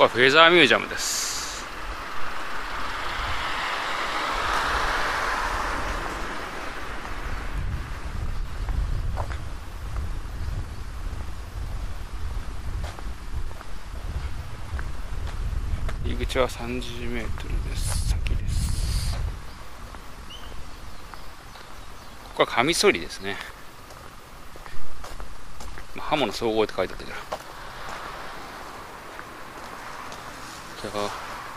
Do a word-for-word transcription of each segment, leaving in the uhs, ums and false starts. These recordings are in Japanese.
はフェザーミュージアムです。入り口はさんじゅうメートルです。先です。ここはカミソリですね。刃物総合って書いてあったけど。じゃあ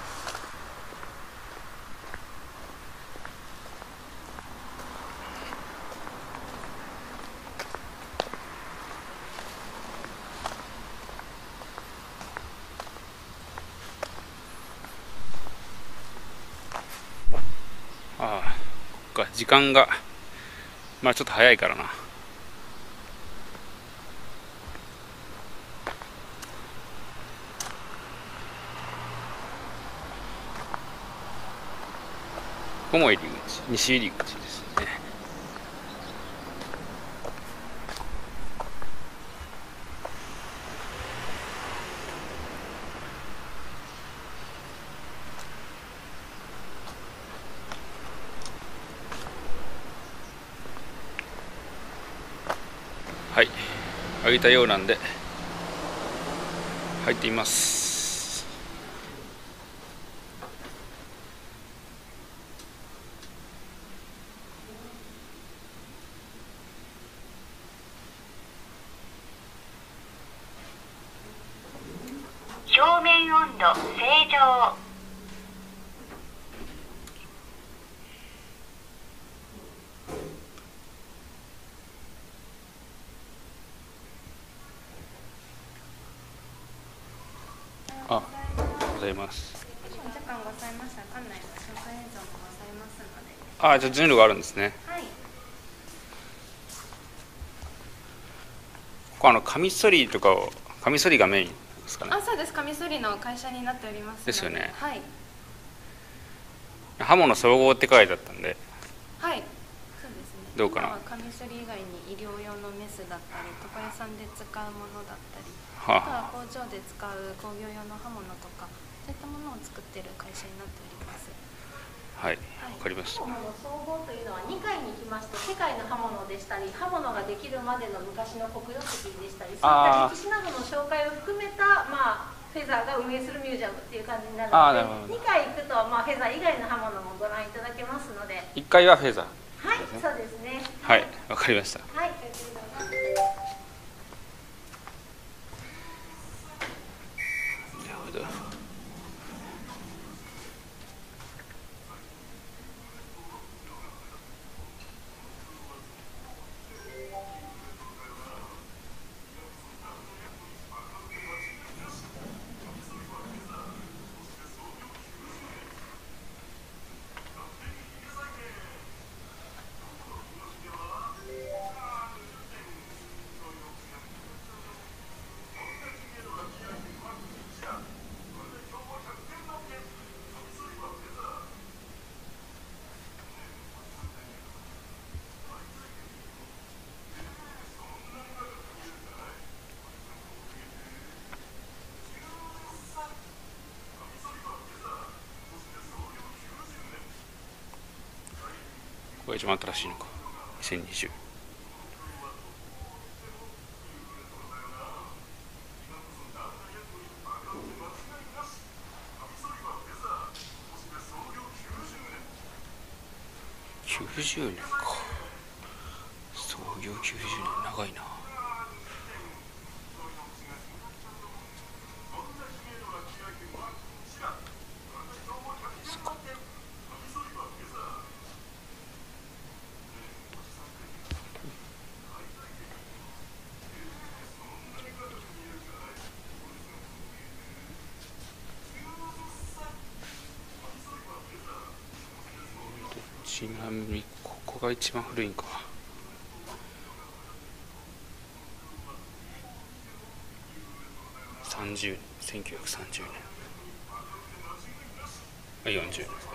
ああ、こっか、時間がまあちょっと早いからな。ここも入り口、西入り口ですね。はい、開いたようなんで入ってみます。 表面温度正常。 あ、ありがとうございます。 お時間ございましたら館内の紹介映像もございますので。 ああ、じゃあ順路があるんですね。 はい。 ここあのカミソリとかをカミソリがメインですかね。 あ、そうです。カミソリの会社になっておりますので。 ですよね。 はい。 刃物総合って書いてあったんで。 はい。そうですね。 どうかな。 今はカミソリ以外に医療用のメスだったり、床屋さんで使うものだったり、 はあとは工場で使う工業用の刃物とか、そういったものを作っている会社になっております。 はい、わかりました。 刃物総合というのはにかいに行きますと世界の刃物でしたり刃物ができるまでの昔の黒曜石でしたりそういった歴史などの紹介を含めた、まあ、フェザーが運営するミュージアムっていう感じになるのでにかい行くと、まあ、フェザー以外の刃物もご覧いただけますのでいっかいはフェザー。 はい、そうですね。 はい、わかりました。 はい、ありがとうございます。 なるほど。これが一番新しいのか。にせんにじゅう。きゅうじゅうねんか。創業きゅうじゅうねん、長いな。ちなみにここが一番古いんか。さんじゅうねん、せんきゅうひゃくさんじゅうねん。あ、よんじゅうねんですね。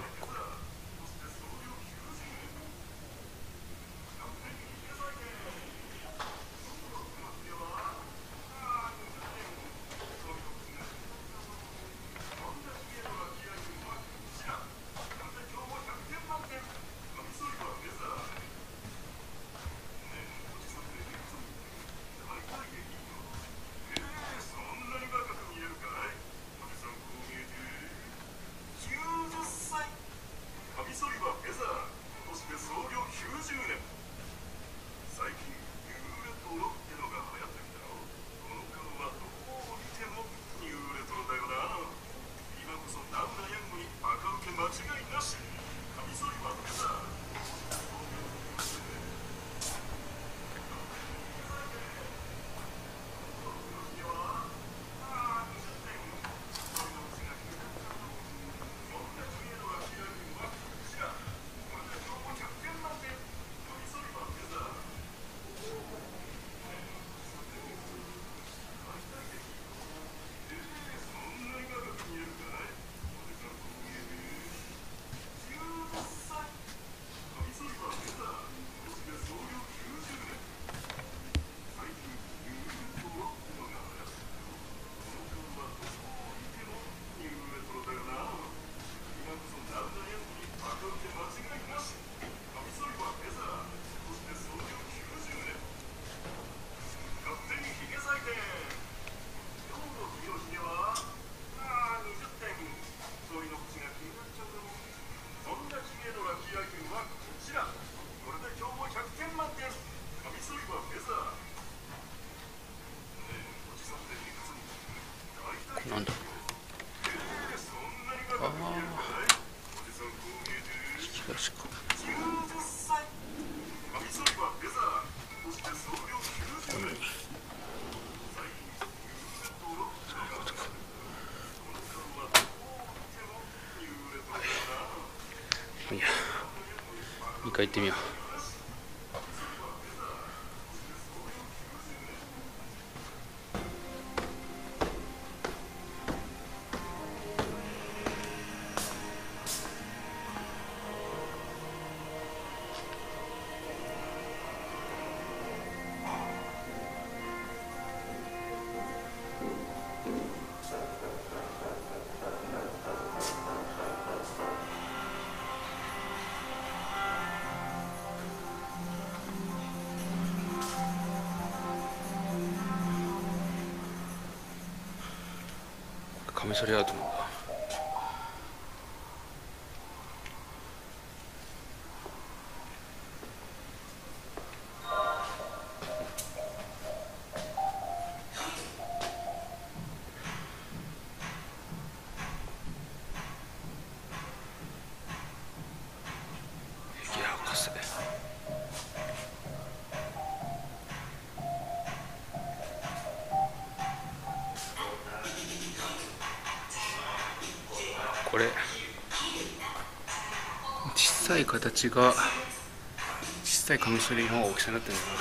引き出しか。このいや、にかい行ってみよう。カミソリアートなんだ。いや博士。これ小さい形が小さいカミソリの大きさになってるんだな。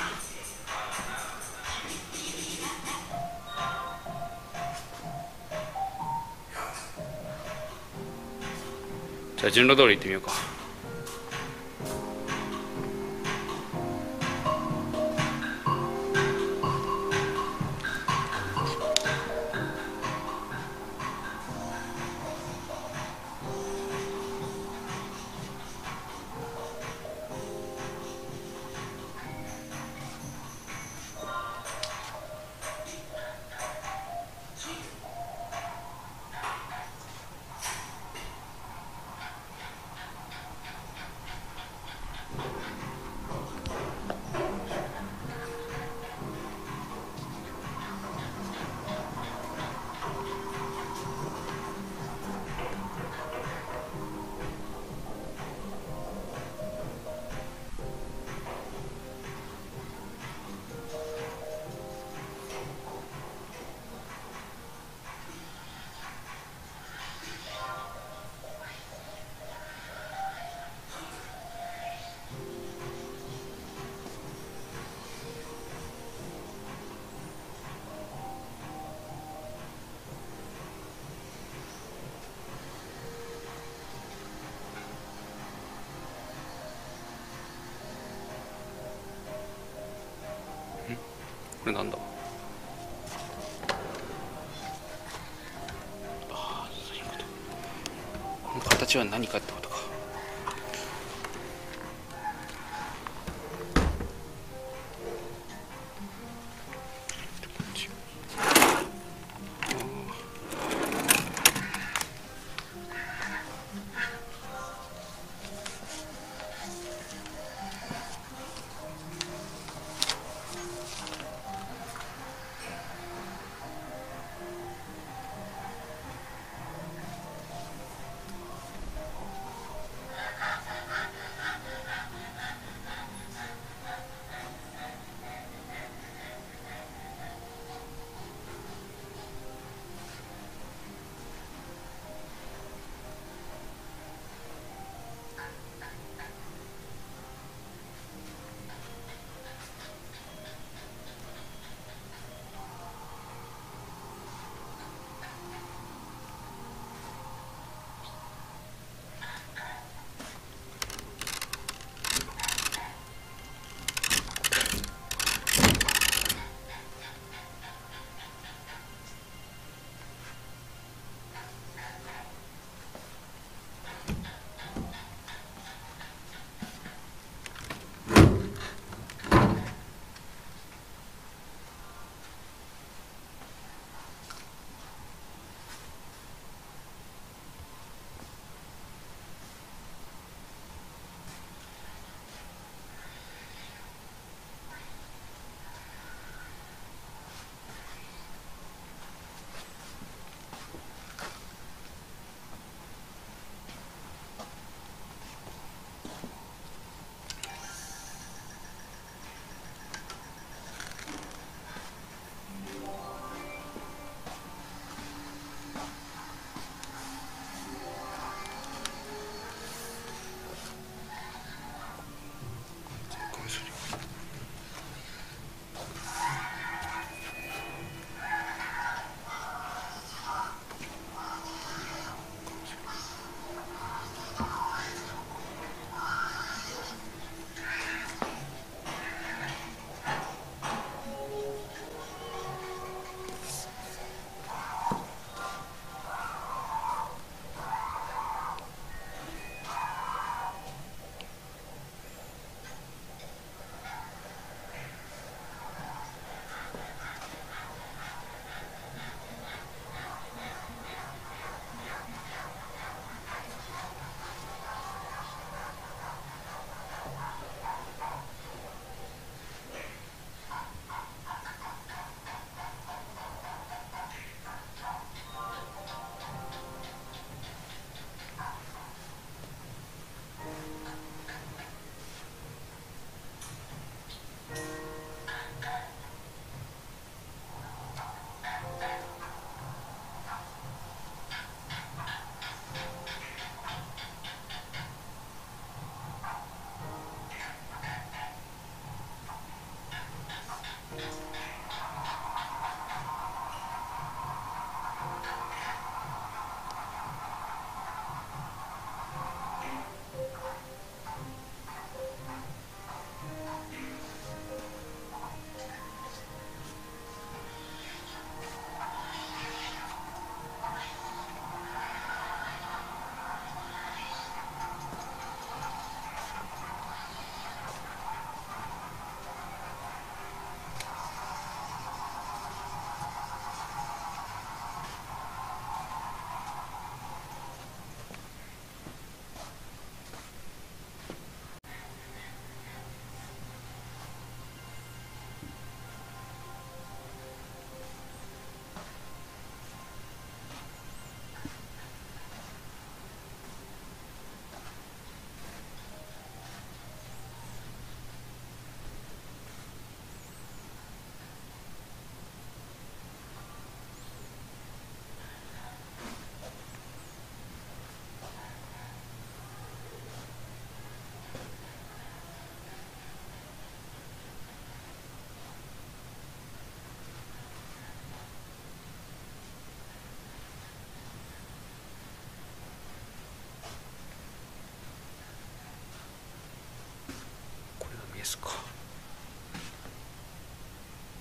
じゃあ順路通り行ってみようか。これなんだ。ああ、そういうこと。この形は何かってことか。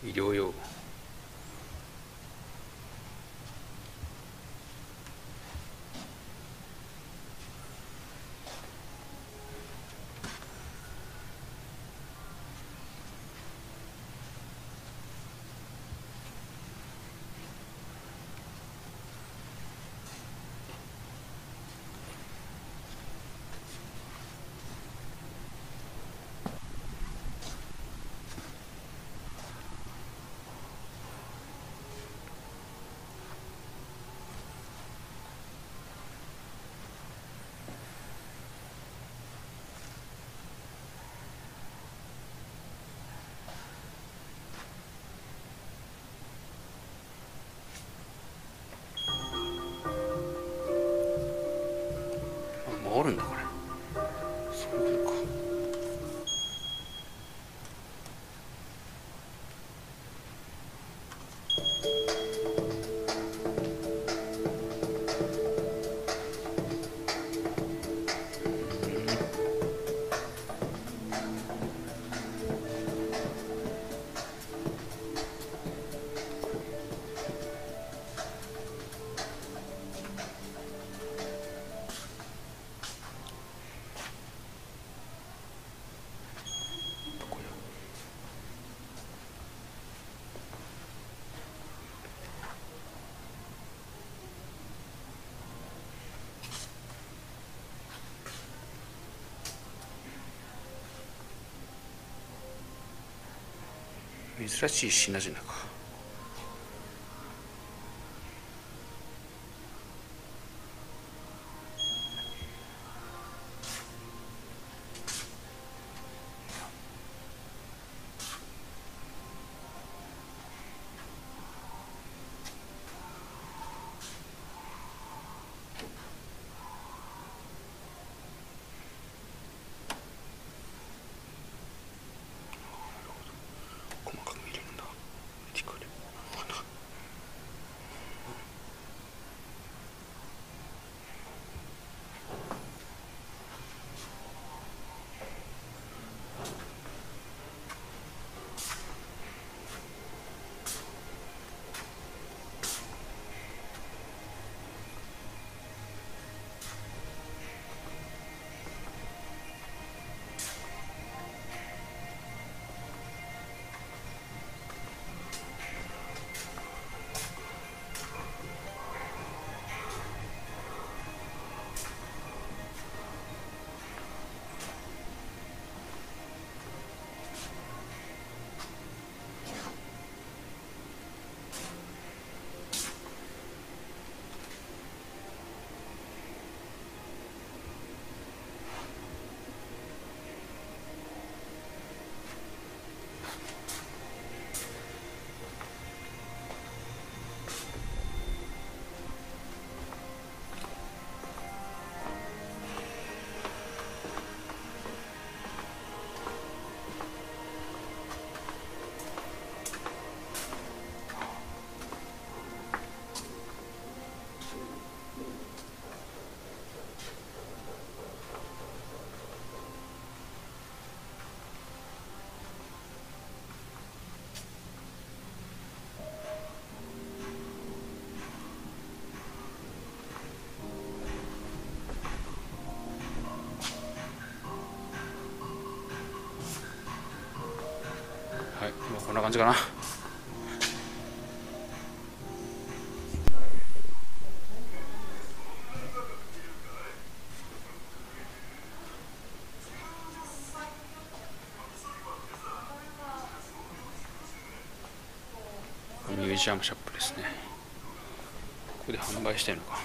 医療用。あるんだこれ。そういうことか。珍しい品々か。はい、今こんな感じかな。ミュージアムショップですね。ここで販売してるのか。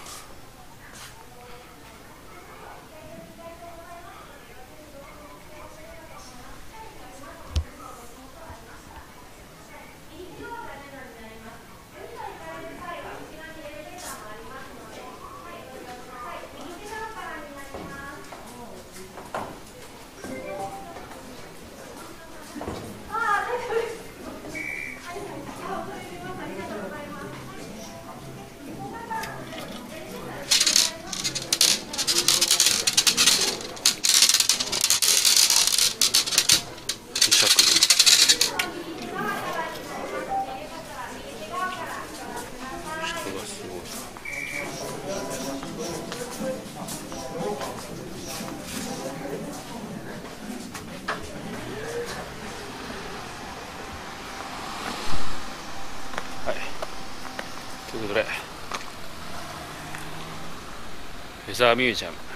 すごい。はい、ということでフェザーミュージアム